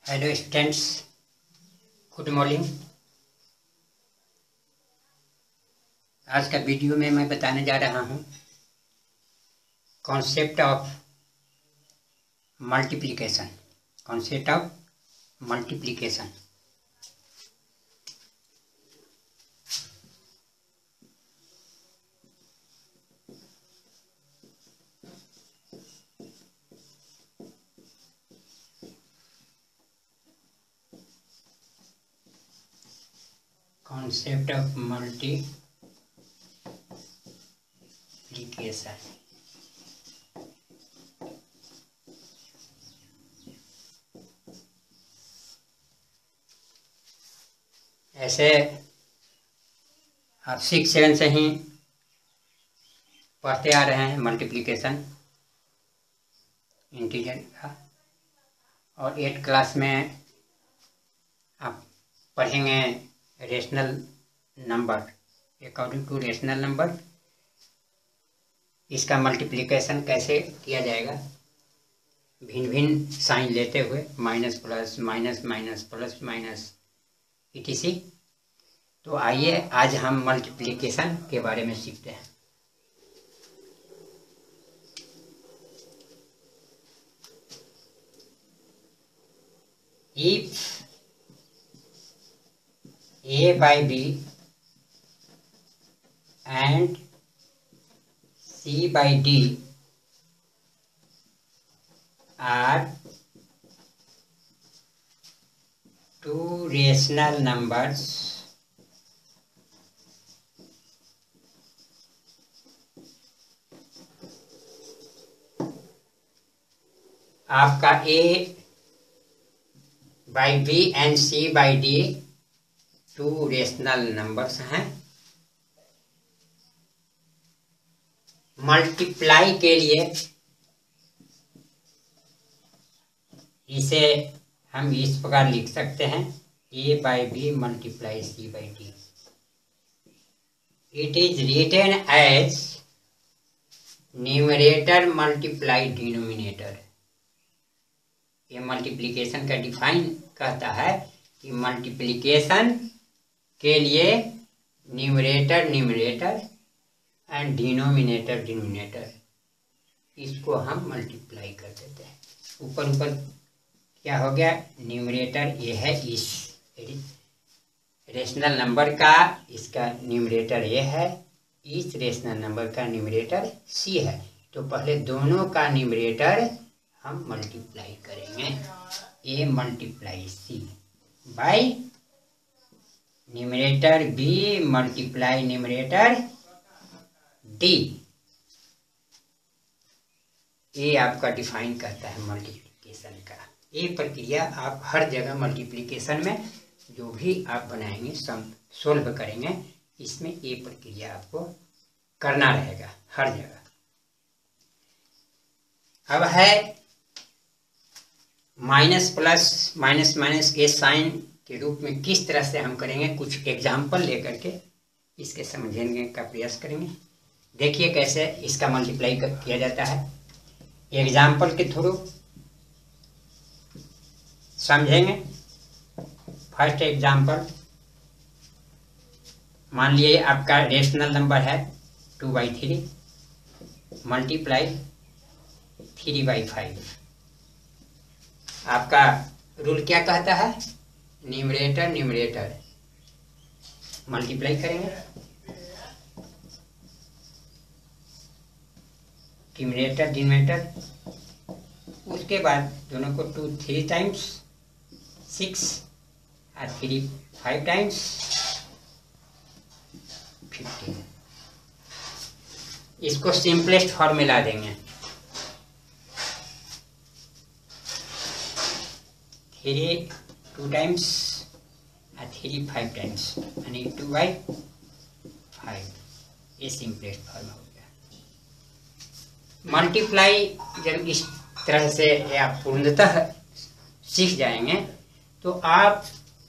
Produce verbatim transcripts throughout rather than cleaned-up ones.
Hello students, good morning. आज का video में मैं बताने जा रहा हूँ concept of multiplication. Concept of multiplication. Concept of multiplication. ऐसे आप सिक्स सेवन से ही पढ़ते आ रहे हैं मल्टीप्लिकेशन इंटीजर का, और एट क्लास में आप पढ़ेंगे rational number. According to rational number इसका मल्टीप्लिकेशन कैसे किया जाएगा, भिन्न भिन्न साइन लेते हुए, minus plus minus minus plus minus etc. तो आइए आज हम मल्टीप्लिकेशन के बारे में सीखते हैं। If A by B and C by D are two rational numbers, आपका A by B and C by D two rational numbers हैं। मल्टीप्लाई के लिए इसे हम इस प्रकार लिख सकते हैं, A by B multiply C by D. It is written as numerator multiply denominator. ये मल्टीप्लिकेशन का डिफाइन कहता है कि मल्टीप्लिकेशन के लिए numerator numerator and denominator denominator, इसको हम मल्टीप्लाई कर देते हैं। ऊपर ऊपर क्या हो गया, न्यूमरेटर ये है इस रेशनल नंबर का, इसका न्यूमरेटर ये है, इस रेशनल नंबर का न्यूमरेटर सी है। तो पहले दोनों का न्यूमरेटर हम मल्टीप्लाई करेंगे, A multiply C by numerator B multiply numerator D. ये आपका डिफाइन करता है मल्टीप्लिकेशन का। ये प्रक्रिया आप हर जगह मल्टीप्लिकेशन में जो भी आप बनाएंगे, सम सोल्व करेंगे, इसमें ये प्रक्रिया आपको करना रहेगा हर जगह। अब है माइनस प्लस माइनस माइनस के साइन के रूप में किस तरह से हम करेंगे, कुछ एग्जाम्पल लेकर के इसके समझने का प्रयास करेंगे। देखिए कैसे इसका मल्टीप्लाई किया जाता है, एग्जाम्पल के थ्रू समझेंगे। फर्स्ट एग्जाम्पल, मान लिए आपका रेशनल नंबर है two by three multiply three by five. आपका रूल क्या कहता है, न्यूमरेटर न्यूमरेटर मल्टीप्लाई करेंगे, डिनोमिनेटर डिनोमिनेटर, उसके बाद दोनों को टू थ्री टाइम्स सिक्स और थ्री फाइव टाइम्स फिफ्टीन। इसको सिंपलेस्ट फॉर्म में ला देंगे, थ्री टू टाइम्स और थ्री फाइव टाइम्स, यानी टू बाई फाइव। ये सिंपलेस्ट फॉर्म हो गया। मल्टीप्लाई जब इस तरह से आप पूर्णतः सीख जाएंगे तो आप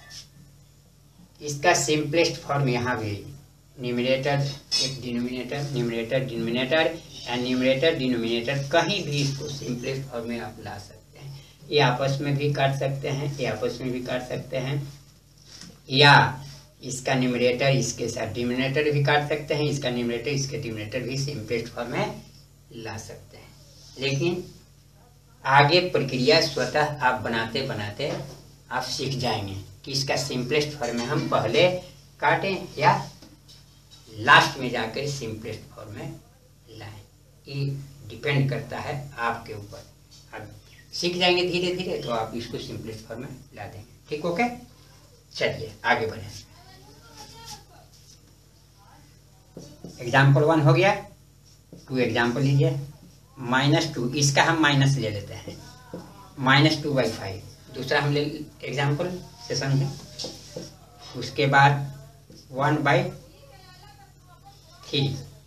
इसका सिंपलेस्ट फॉर्म यहाँ भी, न्यूमरेटर एक denominator, numerator denominator and numerator denominator, कहीं भी इसको सिंपलेस्ट फॉर्म में आप ला सकते हैं। ये आपस में भी काट सकते हैं, ये आपस में भी काट सकते हैं, या इसका न्यूमरेटर इसके साथ डिनोमिनेटर भी काट सकते हैं, इसका न्यूमरेटर इसके डिनोमिनेटर भी सिंपलेस्ट फॉर्म में ला सकते हैं। लेकिन आगे प्रक्रिया स्वतः आप बनाते बनाते आप सीख जाएंगे कि इसका सिंपलेस्ट फॉर्म में हम पहले काटें या लास्ट में जाकर सिंपलेस्ट फॉर्म में लाएं। ये डिपेंड करता है आपके ऊपर। आप सीख जाएंगे धीरे धीरे तो आप इसको सिंपलेस्ट फॉर्म में ला देंगे। ठीक, ओके, चलिए आगे बढ़ें। एग्जाम्पल वन हो गया, टू एग्जाम्पल लीजिए। माइनस टू, इसका हम माइनस ले लेते हैं, माइनस टू बाई फाइव। दूसरा हम ले एग्जाम्पल से समझें। उसके बाद वन बाई थ्री।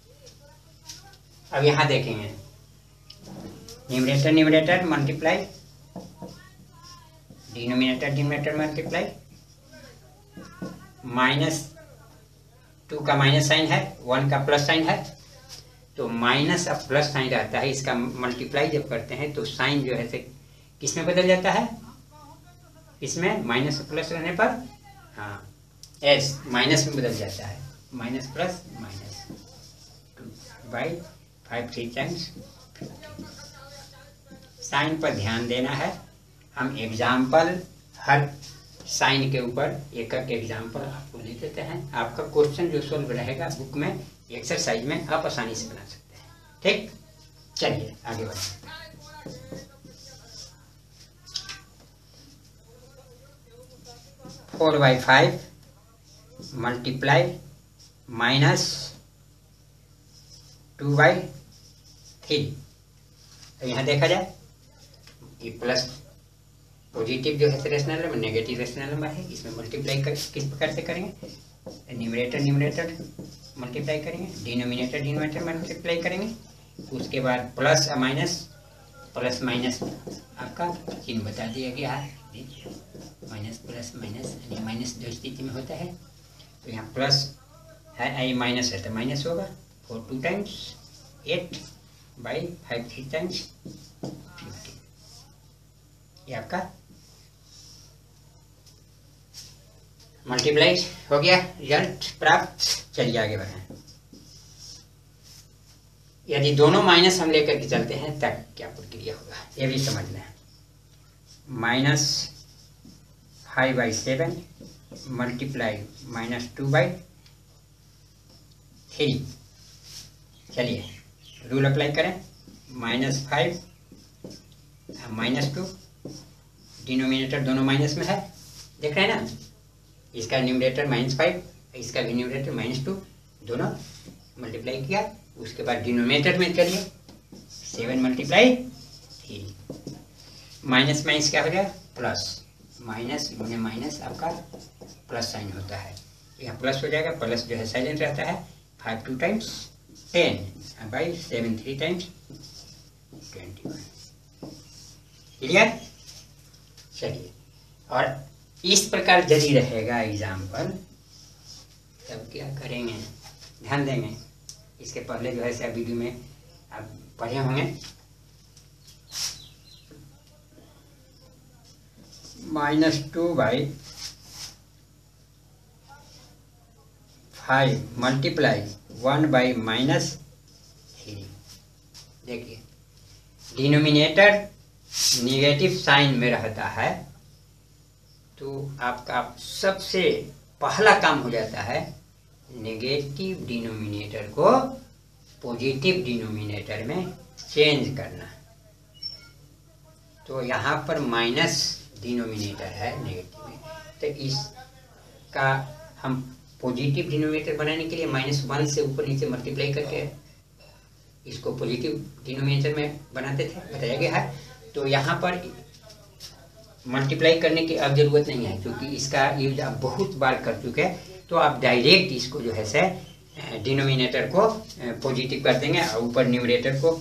अब यहाँ देखेंगे numerator numerator multiply, denominator denominator multiply. Minus two का माइनस साइन है, वन का प्लस साइन है, तो माइनस अब प्लस साइन रहता है। इसका मल्टीप्लाई जब करते हैं तो साइन जो है से किस में बदल जाता है, इसमें माइनस प्लस रहने पर हाँ एस माइनस में बदल जाता है, minus plus minus two by five three times. Sign पर ध्यान देना है। हम एग्जाम्पल हर साइन के ऊपर एक एक एग्जाम्पल आपको ले देते हैं। आपका क्वेश्चन जो सॉल्व रहेगा बुक में एक्सरसाइज में आप आसानी से बना सकते हैं। ठीक, चलिए आगे बढ़ें। Four by five multiply minus two by three. तो यहाँ देखा जाए ये प्लस पॉजिटिव जो है rational number, negative rational number है, इसमें मल्टीप्लाई कर किस प्रकार से करेंगे, न्यूमरेटर न्यूमरेटर मल्टीप्लाई करेंगे, डिनोमिनेटर डिनोमिनेटर मल्टीप्लाई करेंगे। उसके बाद प्लस और माइनस, प्लस माइनस आपका चिन्ह बता दिया गया है, माइनस प्लस माइनस, यानी माइनस जो स्थिति में होता है तो यहाँ प्लस है, आई माइनस है तो माइनस होगा। Four two times eight by five three times fifty, ये आपका मल्टीप्लाई हो गया, रिजल्ट प्राप्त। चलिए आगे बढ़ें। यदि दोनों माइनस हम लेकर के चलते हैं तब क्या प्रक्रिया होगा ये भी समझ लें। Minus five by seven multiply minus two by three. चलिए रूल अप्लाई करें। Minus five minus two, denominator दोनों माइनस में है, देख रहे हैं ना। इसका न्यूमरेटर माइनस फाइव, इसका भी न्यूमरेटर माइनस टू, दोनों मल्टीप्लाई किया। उसके बाद डिनोमिनेटर में चलिए seven multiply three, minus minus क्या हो गया प्लस, माइनस गुने माइनस आपका प्लस साइन होता है, यहाँ प्लस हो जाएगा। प्लस जो है साइलेंट रहता है। Five two times ten by seven three times twenty one. Clear? चलिए, और इस प्रकार यदि रहेगा एग्जाम्पल तब क्या करेंगे, ध्यान देंगे। इसके पहले जो है से वीडियो में आप पढ़े होंगे। Minus two by five multiply one by minus three. देखिए डिनोमिनेटर निगेटिव साइन में रहता है तो आपका सबसे पहला काम हो जाता है नेगेटिव डिनोमिनेटर को पॉजिटिव डिनोमिनेटर में चेंज करना। तो यहाँ पर माइनस डिनोमिनेटर है नेगेटिव में, तो इसका हम पॉजिटिव डिनोमिनेटर बनाने के लिए माइनस वन से ऊपर नीचे मल्टीप्लाई करके इसको पॉजिटिव डिनोमिनेटर में बनाते थे, बताया गया है। तो यहाँ पर मल्टीप्लाई करने की अब जरूरत नहीं है क्योंकि इसका यूज आप बहुत बार कर चुके हैं। तो आप डायरेक्ट इसको जो है से डिनोमिनेटर को पॉजिटिव कर देंगे और ऊपर न्यूमरेटर को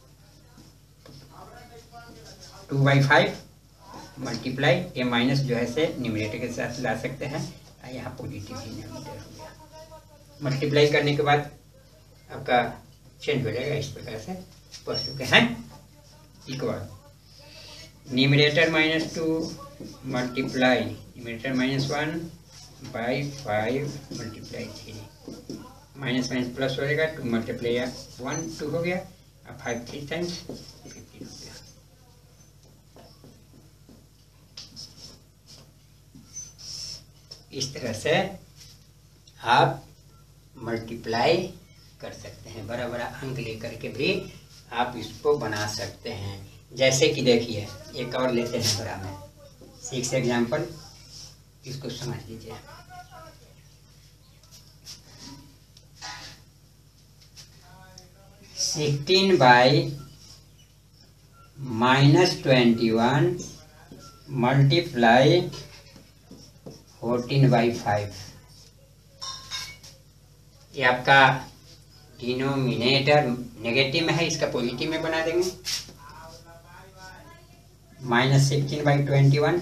टू बाई फाइव मल्टीप्लाई ये माइनस जो है से न्यूमरेटर के साथ ला सकते हैं। यहाँ पॉजिटिव डिनोमिनेटर हो गया। मल्टीप्लाई करने के बाद आपका चेंज हो जाएगा, इस प्रकार से पढ़ चुके हैं। Equal numerator minus two multiply numerator minus one by five multiply three, minus minus plus हो जाएगा, टू मल्टीप्लाई वन टू हो गया, अब फाइव थ्री टाइम्स फिफ्टीन हो गया। इस तरह से आप मल्टीप्लाई कर सकते हैं, बड़ा बड़ा अंक लेकर के भी आप इसको बना सकते हैं। जैसे कि देखिए एक और लेते हैं बड़ा में, सिक्स एग्जाम्पल, इसको समझ लीजिए। Sixteen by minus twenty one multiply fourteen by five. ये आपका डिनोमिनेटर नेगेटिव में है, इसका पॉजिटिव में बना देंगे। Minus sixteen by twenty one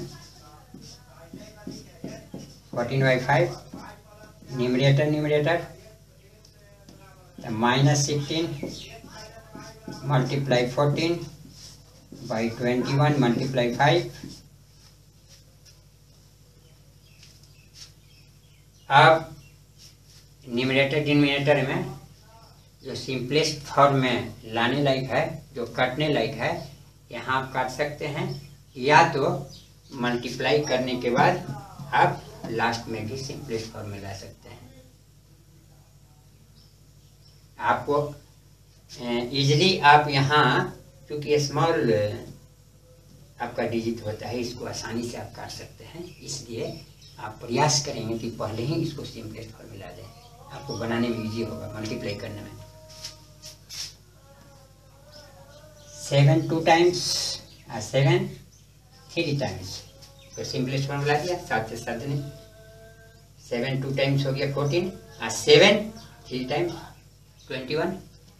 fourteen by five, numerator numerator minus sixteen multiply fourteen by twenty one multiply five. अब numerator denominator में जो सिंपलेस्ट फॉर्म में लाने लायक है, जो काटने लायक है, यहाँ आप काट सकते हैं, या तो मल्टीप्लाई करने के बाद आप लास्ट में भी सिंपलेस्ट फॉर्म में ला सकते हैं। आपको इजली आप यहाँ, क्योंकि स्मॉल आपका डिजिट होता है, इसको आसानी से आप काट सकते हैं, इसलिए आप प्रयास करेंगे कि पहले ही इसको सिंपलेस्ट फॉर्म में ला दें, आपको बनाने में इजी होगा, मल्टीप्लाई करने में। Seven two times seven three times, तो सिंपलेस्ट फॉर्म ला दिया, सात से सात नहीं, सेवन टू टाइम्स हो गया फोर्टीन, और seven three times twenty one,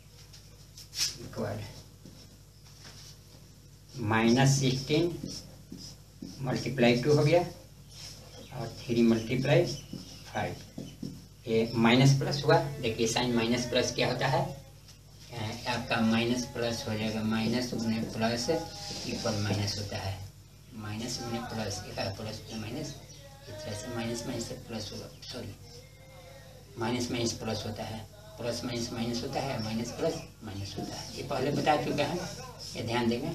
minus sixteen multiply two हो गया, और थ्री मल्टीप्लाई फाइव। ये माइनस प्लस हुआ, देखिए साइन माइनस प्लस क्या होता है, आपका माइनस प्लस हो जाएगा, माइनस गुने प्लस इक्वल माइनस होता है, माइनस गुने प्लस प्लस माइनस, इस तरह से माइनस माइनस से प्लस होगा, सॉरी माइनस माइनस प्लस होता है, प्लस माइनस माइनस होता है, माइनस प्लस माइनस होता है, ये पहले बता चुके हैं, ये ध्यान देंगे।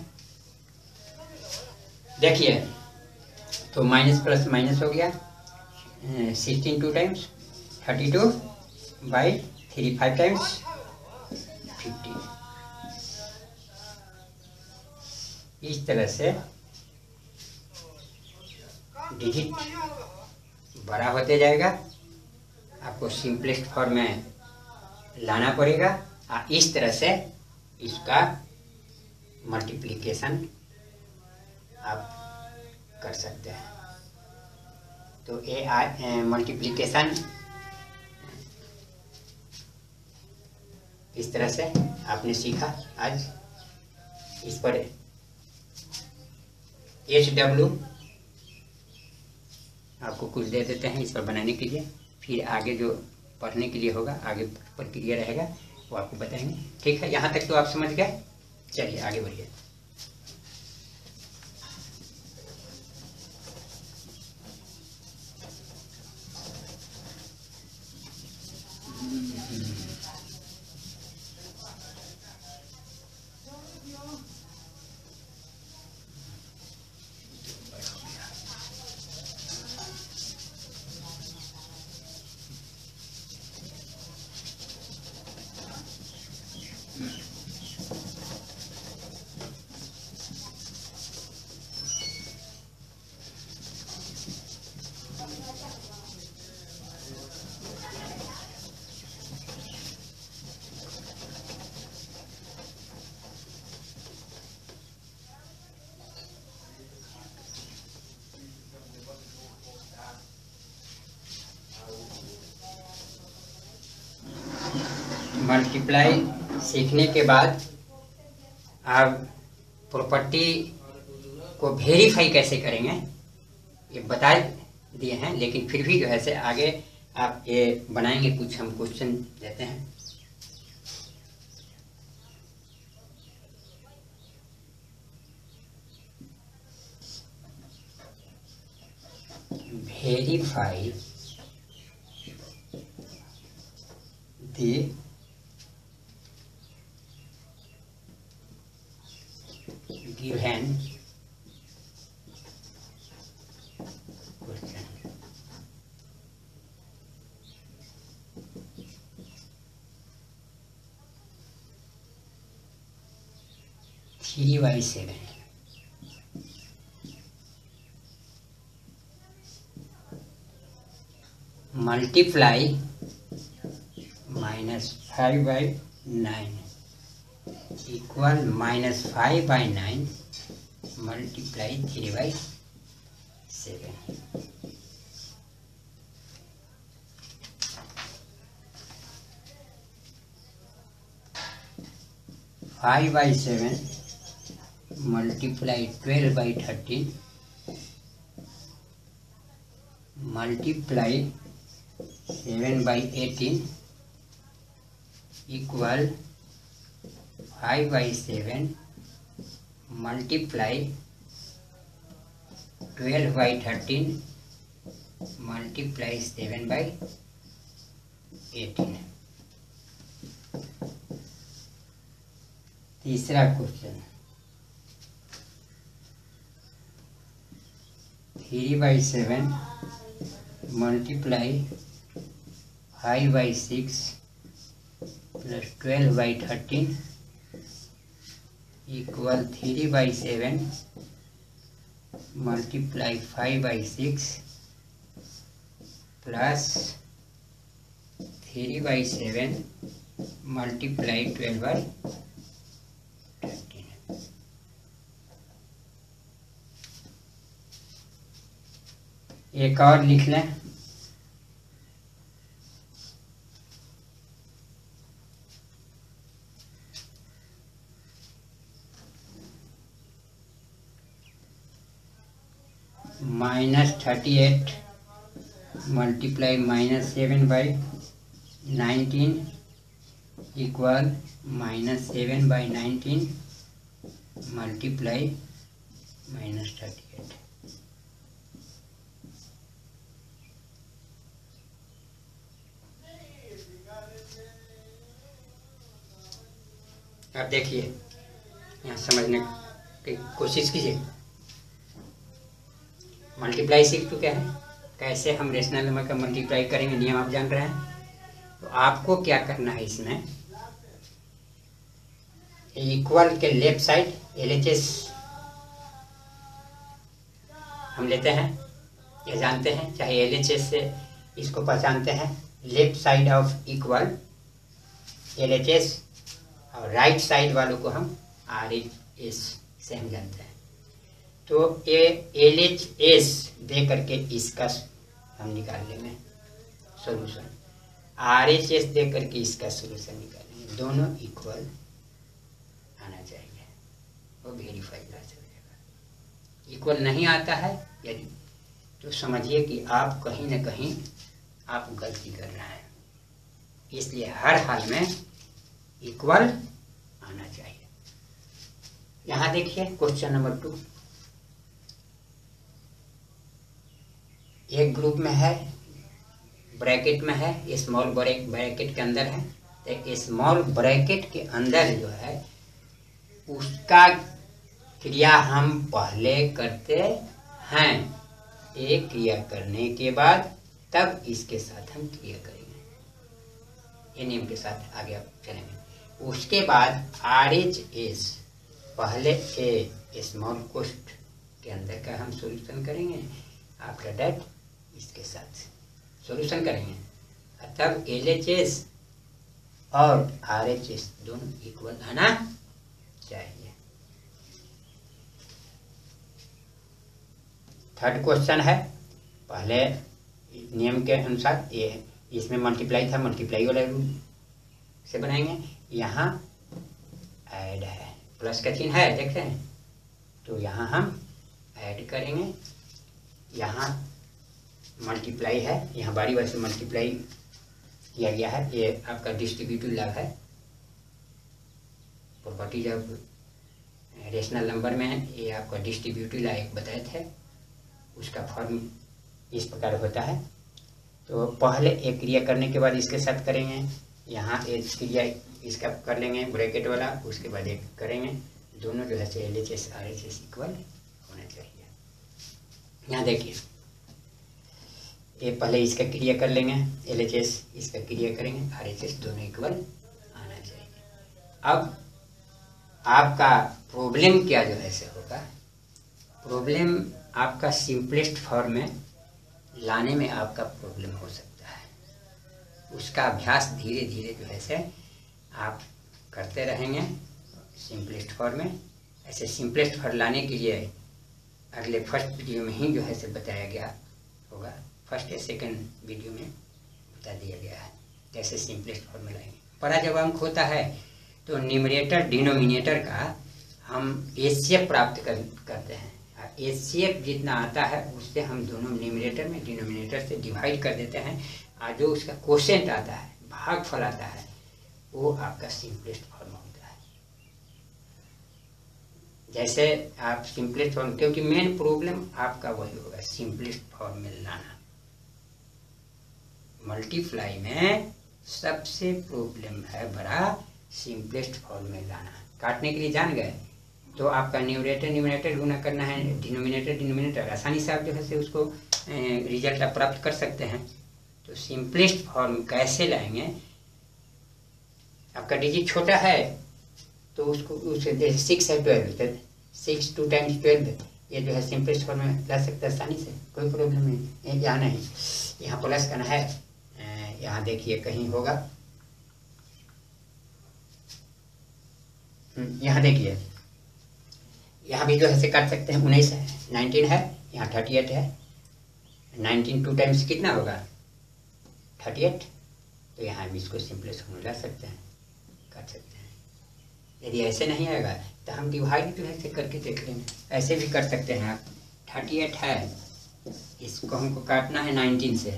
देखिए तो माइनस प्लस माइनस हो गया, sixteen two times thirty two by three five times fifty. इस तरह से डिजिट बड़ा होते जाएगा, आपको सिंपलेस्ट फॉर्म में लाना पड़ेगा, और इस तरह से इसका मल्टीप्लिकेशन आप कर सकते हैं। तो ये मल्टीप्लिकेशन इस तरह से आपने सीखा आज। इस पर एच डब्ल्यू आपको कुछ दे देते हैं इस पर बनाने के लिए, फिर आगे जो पढ़ने के लिए होगा, आगे प्रक्रिया रहेगा वो आपको बताएंगे। ठीक है, यहाँ तक तो आप समझ गए, चलिए आगे बढ़िए। मल्टीप्लाई सीखने के बाद आप प्रॉपर्टी को वेरीफाई कैसे करेंगे ये बता दिए हैं, लेकिन फिर भी जो है से आगे आप ये बनाएंगे, कुछ हम क्वेश्चन देते हैं। verify the given question. Three by seven. Multiply minus five by nine equal minus five by nine multiply three by seven. Five by seven multiply twelve by thirteen multiply seven by eighteen equal five by seven multiply twelve by thirteen multiply seven by eighteen. तीसरा question three by seven multiply five by six plus twelve by thirteen equal three by seven multiply five by six plus three by seven multiply twelve by thirteen. एक और लिख लें. Minus thirty eight multiply minus seven by nineteen equal minus seven by nineteen multiply minus thirty eight. अब देखिए यहाँ समझने की कोशिश कीजिए. मल्टीप्लाई सीख चुके हैं कैसे हम रेशनल नंबर का मल्टीप्लाई करेंगे, नियम आप जान रहे हैं. तो आपको क्या करना है, इसमें इक्वल के left side L H S हम लेते हैं, ये जानते हैं, चाहे एल एच एस से इसको पहचानते हैं. Left side of equal L H S और राइट साइड वालों को हम आर एच एस से हम जानते हैं. तो ये एल एच एस दे करके इसका हम निकाल लेंगे सोल्यूशन, आर एच एस दे करके इसका सोल्यूशन निकालेंगे. दोनों इक्वल आना चाहिए, वो वेरीफाई कर जाएगा. इक्वल नहीं आता है यदि तो समझिए कि आप कहीं ना कहीं आप गलती कर रहे हैं. इसलिए हर हाल में इक्वल आना चाहिए. यहाँ देखिए क्वेश्चन नंबर टू. एक ग्रुप में है, ब्रैकेट में है, स्मॉल ब्रैकेट के अंदर है. तो स्मॉल ब्रैकेट के अंदर जो है उसका क्रिया हम पहले करते हैं. एक क्रिया करने के बाद तब इसके साथ हम क्रिया करेंगे. ये नियम के साथ आगे आप चलेंगे. उसके बाद आर एच एस पहले ए स्मॉल कोष्ठ के अंदर का हम सॉल्यूशन करेंगे. आफ्टर दैट इसके साथ सॉल्यूशन करेंगे. तब एल एच एस और आर एच एस दोनों इक्वल आना चाहिए. थर्ड क्वेश्चन है, पहले नियम के अनुसार ये इसमें मल्टीप्लाई था, मल्टीप्लाई वाला रूल से बनाएंगे. यहाँ ऐड है, प्लस का चिन्ह है, देख रहे हैं. तो यहाँ हम ऐड करेंगे. यहाँ मल्टीप्लाई है, यहाँ बारी बारी से मल्टीप्लाई किया गया है. ये आपका डिस्ट्रीब्यूटिव लॉ है. प्रॉपर्टी जब रेशनल नंबर में है, ये आपका डिस्ट्रीब्यूटिव लॉ एक बताए थे, उसका फॉर्म इस प्रकार होता है। तो पहले एक क्रिया करने के बाद इसके साथ करेंगे, यहाँ एक क्रिया इसका कर लेंगे ब्रैकेट वाला, उसके बाद एक करेंगे, दोनों जो है से L H S R H S equal होना चाहिए। यहाँ देखिए, ये पहले इसका क्रिया कर लेंगे, एल एच एस इसका क्रिया करेंगे, आर एच एस दोनों इक्वल आना चाहिए। अब आपका प्रॉब्लम क्या जो है से होगा, प्रॉब्लम आपका सिंपलेस्ट फॉर्म में लाने में आपका प्रॉब्लम हो सकता है। उसका अभ्यास धीरे धीरे जो है से आप करते रहेंगे सिंपलेस्ट फॉर्म में। ऐसे सिंपलेस्ट फॉर्म लाने के लिए अगले फर्स्ट वीडियो में ही जो है से बताया गया होगा, फर्स्ट या सेकंड वीडियो में बता दिया गया है कैसे सिंपलेस्ट फॉर्म में लाएंगे। बड़ा जब अंक होता है तो न्यूमरेटर डिनोमिनेटर का हम एचसीएफ प्राप्त कर करते हैं। एचसीएफ जितना आता है उससे हम दोनों न्यूमरेटर में डिनोमिनेटर से डिवाइड कर देते हैं, और जो उसका कोशेंट आता है, भागफल आता है, वो आपका सिंपलेस्ट फॉर्म होता है। जैसे आप सिंपलेस्ट फॉर्म, क्योंकि मेन प्रॉब्लम आपका वही होगा सिंपलेस्ट फॉर्म में लाना। मल्टीप्लाई में सबसे प्रॉब्लम है बड़ा सिंपलेस्ट फॉर्म में लाना। काटने के लिए जान गए तो आपका न्यूमरेटर न्यूमरेटर गुना करना है, डिनोमिनेटर डिनोमिनेटर, आसानी से आप जो है से उसको रिजल्ट आप प्राप्त कर सकते हैं। तो सिंपलेस्ट फॉर्म कैसे लाएंगे, आपका डिजिट छोटा है तो उसको उसे सिक्स है twelve, six two times twelve, ये जो है सिंपलेस्ट फॉर्म में ला सकते हैं आसानी से, कोई प्रॉब्लम नहीं। यहाँ नहीं, यहाँ प्लस करना है, यहाँ देखिए कहीं होगा, यहाँ देखिए, यहाँ भी जो है से काट सकते हैं। उन्नीस है, नाइनटीन है, यहाँ थर्टी एट है, नाइनटीन टू टाइम्स कितना होगा थर्टी एट, तो यहाँ भी इसको सिंपलेस्ट फॉर्म ला सकते हैं, काट सकते हैं। यदि ऐसे नहीं आएगा तो हम डिवाइड जो है से करके देख लेंगे, ऐसे भी कर सकते हैं आप। थर्टी एट है, इसको हमको काटना है नाइनटीन से,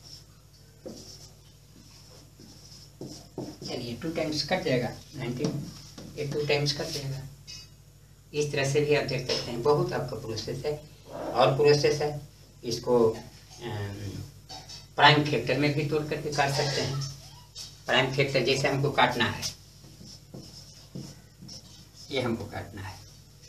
चलिए टू टाइम्स कट जाएगा नाइनटीन, ये टू टाइम्स कट जाएगा। इस तरह से भी आप देख सकते हैं, बहुत आपका प्रोसेस है। और प्रोसेस है, इसको प्राइम फैक्टर में भी तोड़ करके काट सकते हैं। प्राइम फैक्टर जैसे हमको काटना है, ये हमको काटना है,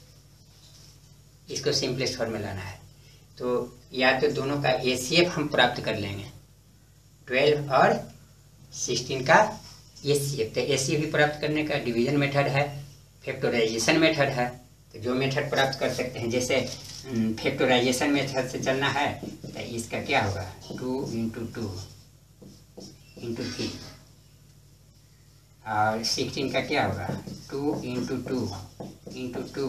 इसको सिंपलेस्ट फॉर्म में लाना है, तो या तो दोनों का एचसीएफ हम प्राप्त कर लेंगे, ट्वेल्व और सिक्सटीन का एचसीएफ। तो एचसीएफ भी प्राप्त करने का डिवीजन मेथड है, फैक्टराइजेशन मेथड है। तो जो मेथड प्राप्त कर सकते हैं, जैसे फैक्टराइजेशन मेथड से चलना है तो इसका क्या होगा, two into two into three, और सिक्सटीन का क्या होगा, two into two into two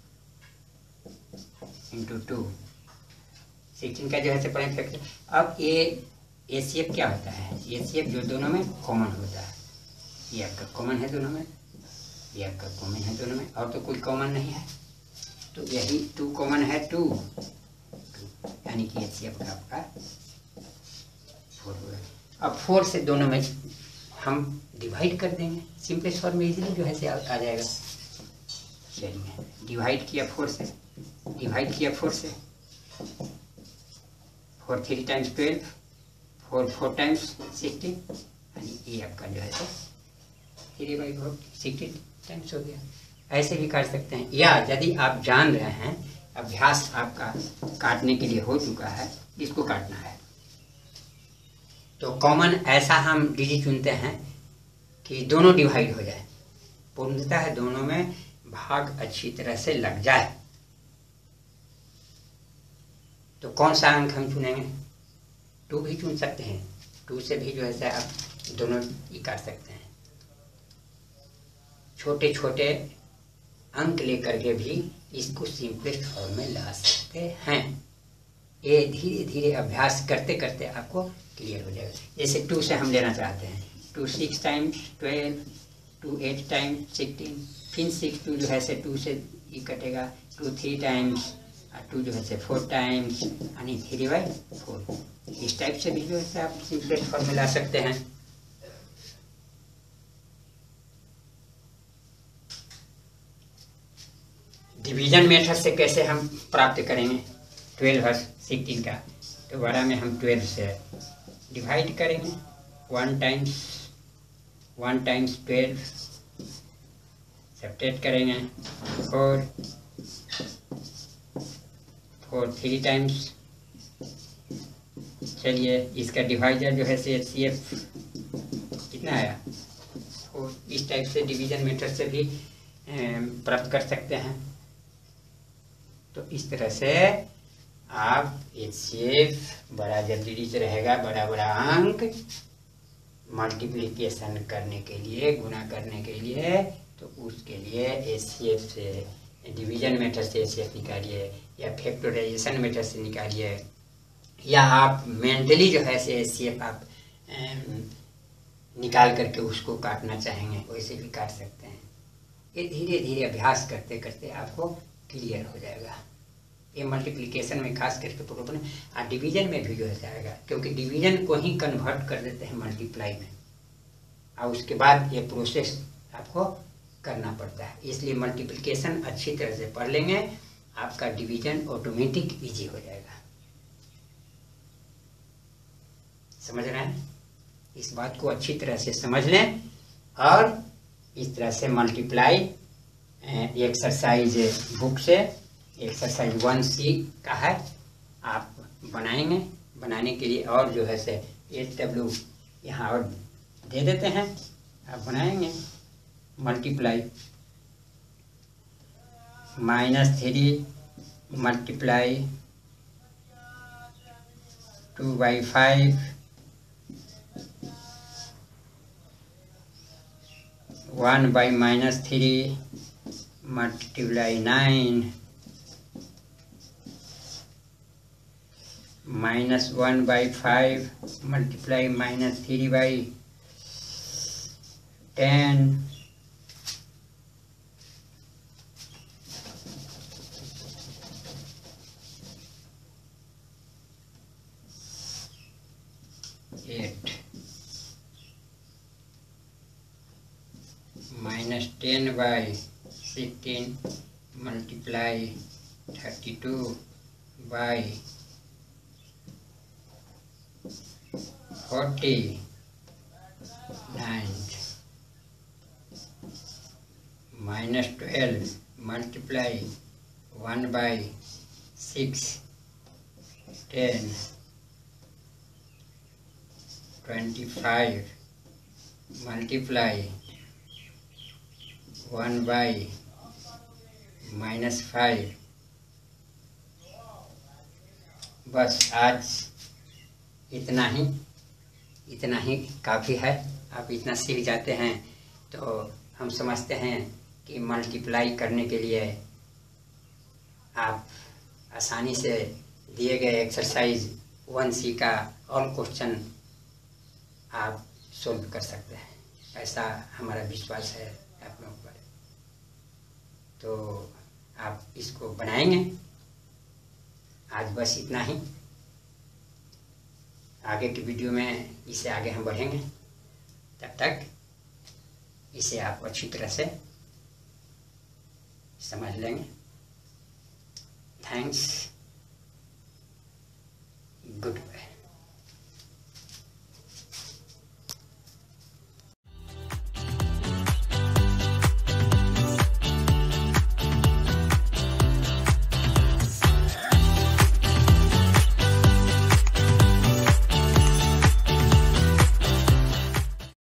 into two, sixteen का जो है से प्राइम फैक्टर। अब ये एचसीएफ क्या होता है, एचसीएफ जो दोनों में कॉमन होता है, ये आपका कॉमन है दोनों में, ये आपका कॉमन है दोनों में, और तो कोई कॉमन नहीं है, तो यही टू कॉमन है, टू यानी कि एचसीएफ का आपका फोर होगा। अब फोर से दोनों में हम डिवाइड कर देंगे, सिंपलेस्ट फॉर्म में इजीली जो है से आ, आ जाएगा। चलिए, डिवाइड किया फोर से, डिवाइड किया फोर से, four three times twelve, four four times sixteen, यानी ये आपका जो है से three by four sixteen times हो गया। ऐसे भी काट सकते हैं, या यदि आप जान रहे हैं, अभ्यास आपका काटने के लिए हो चुका है, इसको काटना है, तो कॉमन ऐसा हम डिजिट चुनते हैं कि दोनों डिवाइड हो जाए, पूर्णतः है दोनों में भाग अच्छी तरह से लग जाए। तो कौन सा अंक हम चुनेंगे, टू भी चुन सकते हैं, टू से भी जो है आप दोनों ही काट सकते हैं। छोटे छोटे अंक लेकर के भी इसको सिंपलेस्ट फॉर्म में ला सकते हैं। ये धीरे धीरे अभ्यास करते करते आपको क्लियर हो जाएगा। जैसे टू से हम लेना चाहते हैं, two six times twelve, two eight times sixteen, फिर सिक्स टू जो है से टू से ये कटेगा, टू थ्री टाइम्स, और टू जो है से फोर टाइम्स, यानी थ्री बाई फोर। इस टाइप से भी जो है आप सिंपलेस्ट फॉर्म में ला सकते हैं। डिवीजन मेथड से कैसे हम प्राप्त करेंगे ट्वेल्व और सिक्सटीन का, तो बड़ा में हम ट्वेल्व से डिवाइड करेंगे। One times one times twelve subtract करेंगे। फोर फोर थ्री टाइम्स, चलिए इसका डिवाइजर जो है से एच सी एफ कितना आया। और इस टाइप से डिवीजन मेथड से भी प्राप्त कर सकते हैं। तो इस तरह से आप एच सी एफ बड़ा जब डिजिट रहेगा, बड़ा बड़ा अंक मल्टीप्लिकेशन करने के लिए, गुणा करने के लिए, तो उसके लिए एच सी एफ से डिवीजन मेथड से एच सी एफ निकालिए, या फैक्टराइजेशन मेथड से निकालिए, या आप मेंटली जो है से एच सी एफ आप निकाल करके उसको काटना चाहेंगे वैसे भी काट सकते हैं। ये धीरे धीरे अभ्यास करते करते आपको क्लियर हो जाएगा। ये मल्टीप्लिकेशन में खास करके प्रॉब्लम है, और डिवीजन में भी जो है जाएगा, क्योंकि डिवीजन को ही कन्वर्ट कर देते हैं मल्टीप्लाई में, और उसके बाद ये प्रोसेस आपको करना पड़ता है। इसलिए मल्टीप्लिकेशन अच्छी तरह से पढ़ लेंगे, आपका डिवीजन ऑटोमेटिक इजी हो जाएगा। समझ रहे हैं? इस बात को अच्छी तरह से समझ लें, और इस तरह से मल्टीप्लाई एक्सरसाइज बुक से एक्सरसाइज वन सी का है, आप बनाएंगे। बनाने के लिए और जो है से एच डब्ल्यू यहाँ और दे देते हैं, आप बनाएंगे। Multiply minus three multiply two by five one by minus three multiply nine minus one by five multiply minus three by ten eight minus ten by sixteen multiply thirty two by forty nine minus twelve multiply one by six ten twenty five multiply one by minus five. बस आज इतना ही इतना ही काफ़ी है। आप इतना सीख जाते हैं तो हम समझते हैं कि मल्टीप्लाई करने के लिए आप आसानी से दिए गए एक्सरसाइज वन सी का ऑल क्वेश्चन आप सोल्व कर सकते हैं, ऐसा हमारा विश्वास है आप लोगों पर। तो आप इसको बनाएंगे। आज बस इतना ही। आगे की वीडियो में इसे आगे हम बढ़ेंगे, तब तक इसे आप अच्छी तरह से समझ लेंगे। Thanks, good bye.